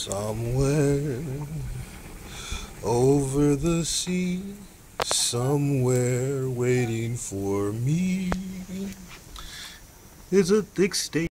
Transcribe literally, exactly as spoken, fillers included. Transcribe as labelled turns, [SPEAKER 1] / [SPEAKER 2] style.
[SPEAKER 1] Somewhere over the sea, somewhere waiting for me is a thick steak.